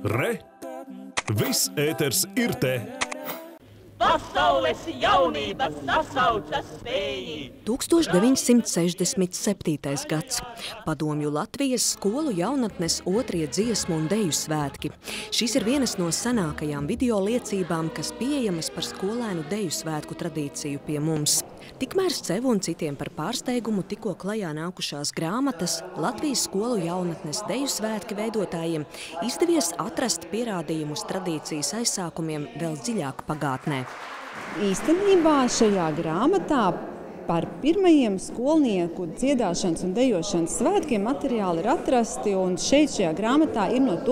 Re! Viss ēters ir te! Pasaules jaunības sasaucas spēji. 1967. gads. Padomju Latvijas skolu jaunatnes otrie dziesmu un deju svētki. Šīs ir vienas no senākajām video liecībām, kas pieejamas par skolēnu deju svētku tradīciju pie mums. Tikmēr sev un citiem par pārsteigumu tikko klajā nākušās grāmatas Latvijas skolu jaunatnes deju svētki veidotājiem izdevies atrast pierādījumus tradīcijas aizsākumiem vēl dziļāk pagātnē. Īstenībā šajā grāmatā par pirmajiem skolnieku dziedāšanas un dejošanas svētkiem materiāli ir atrasti, un šajā grāmatā ir no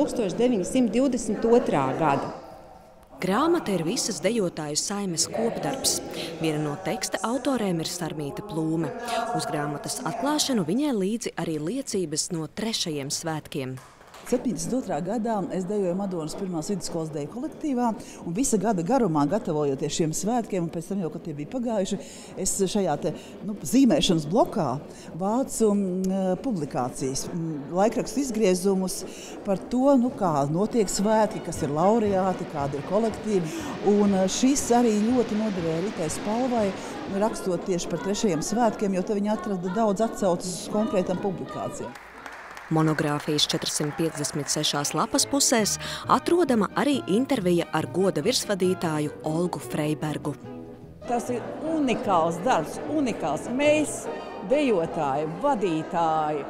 1922. gada. Grāmata ir visas dejotāju saimes kopdarbs. Viena no teksta autorēm ir Sarmīta Plūme. Uz grāmatas atklāšanu viņai līdzi arī liecības no 3. svētkiem. 72. gadā es dejoju Madonas pirmās vidusskolas deju kolektīvā, un visa gada garumā, gatavojoties šiem svētkiem, un pēc tam jau, kad tie bija pagājuši, es šajā zīmēšanas blokā vācu publikācijas, laikrakstu izgriezumus par to, kā notiek svētki, kas ir laureāti, kādi ir kolektīvi, un šis arī ļoti noderēja Ritai Spalvai, rakstot tieši par 3. svētkiem, jo te viņa atrada daudz atsaucas uz konkrētām publikācijām. Monogrāfijas 456 lapas pusēs atrodama arī intervija ar goda virsvadītāju Olgu Freibergu. Tas ir unikāls darbs, unikāls. Mēs, dejotāji, vadītāji,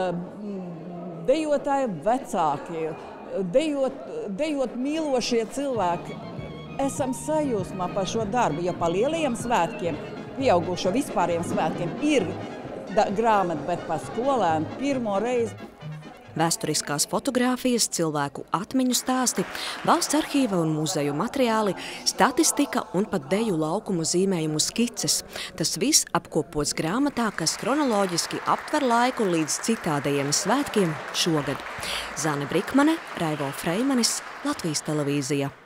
dejotāji vecākie, dejot mīlošie cilvēki, esam sajūsmā par šo darbu, jo pa lielajiem svētkiem, pieaugušo vispāriem svētkiem ir grāmata, bet par skolēnu pirmo reizi. Vēsturiskās fotogrāfijas, cilvēku atmiņu stāsti, valsts arhīva un muzeju materiāli, statistika un pat deju laukumu zīmējumu skices. Tas viss apkopots grāmatā, kas kronoloģiski aptver laiku līdz citādajiem svētkiem šogad. Zane Brikmane, Raivo Freimanis, Latvijas televīzija.